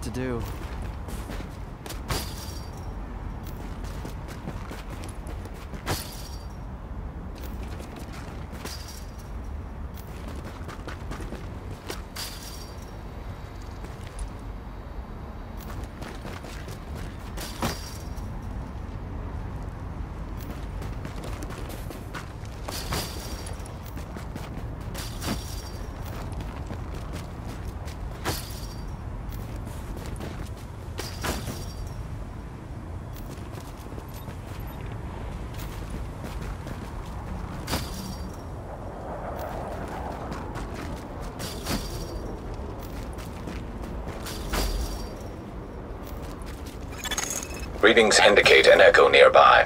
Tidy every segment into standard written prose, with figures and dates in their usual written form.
to do. Readings indicate an echo nearby.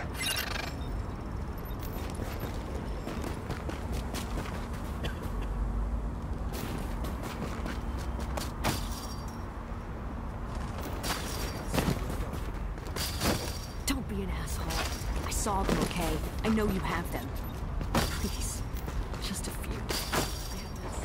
Don't be an asshole. I saw them, okay? I know you have them. Please. Just a few. I have this.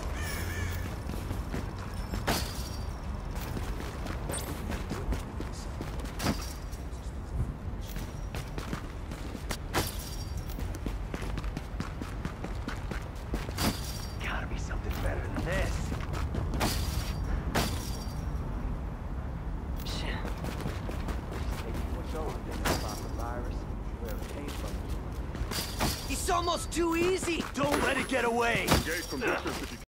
Gotta be something better than this. It's almost too easy! Don't let it get away! Engage from distance if you